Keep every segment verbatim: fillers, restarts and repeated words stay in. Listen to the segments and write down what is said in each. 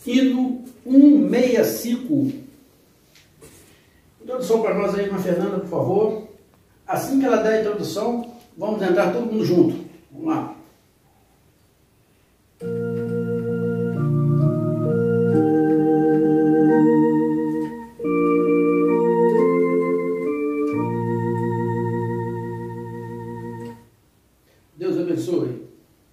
hino cento e sessenta e cinco. Introdução para nós aí, irmã Fernanda, por favor. Assim que ela der a introdução, vamos entrar todo mundo junto. Vamos lá. Deus abençoe.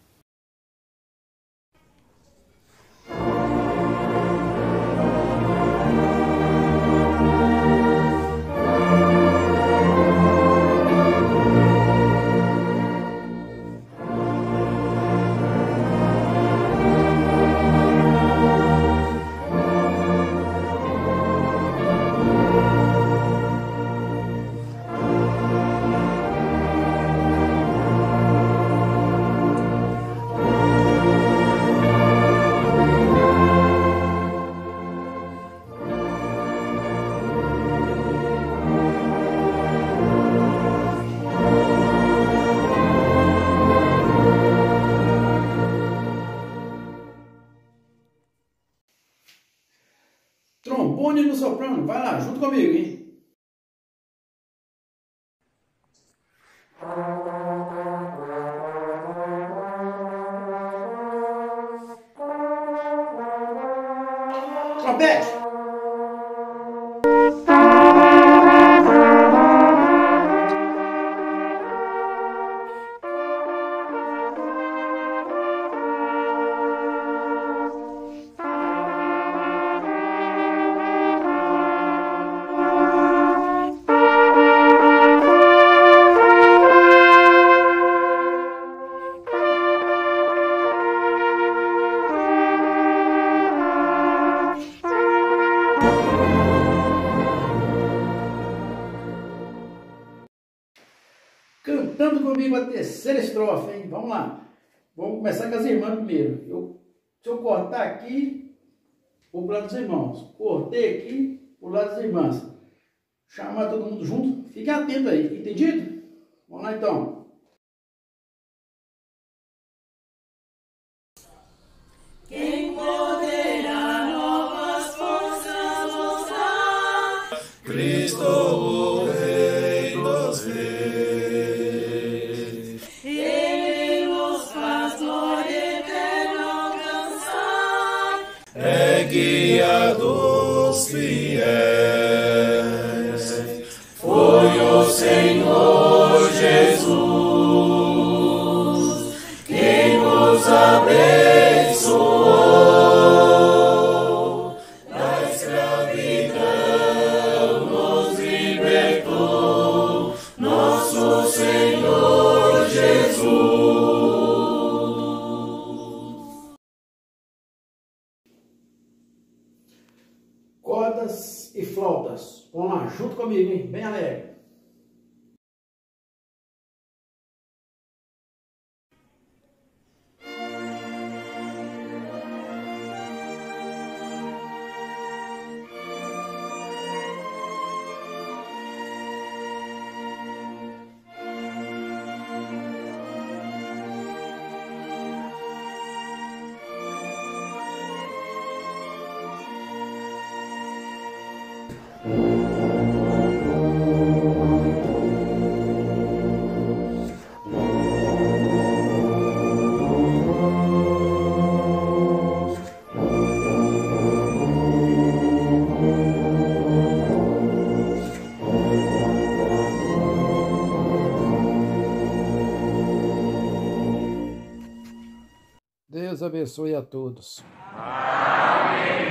Trombone no soprano, vai lá, junto comigo, hein? Trompete! Cantando comigo a terceira estrofe, hein? Vamos lá. Vamos começar com as irmãs primeiro. Eu, se eu cortar aqui, vou pro lado dos irmãos. Cortei aqui, pro lado das irmãs. Chamar todo mundo junto. Fique atento aí, entendido? Vamos lá então. Quem poderá novas forças nos dar? Cristo, o Rei dos Reis. Ele nos faz glória eterna alcançar. É guia dos fiéis. Foi o Senhor Jesus quem nos abençoou. Da escravidão nos libertou nosso Senhor Jesus. Cordas e flautas. Vamos lá, junto comigo, hein? Bem alegre. Deus abençoe a todos. Amém.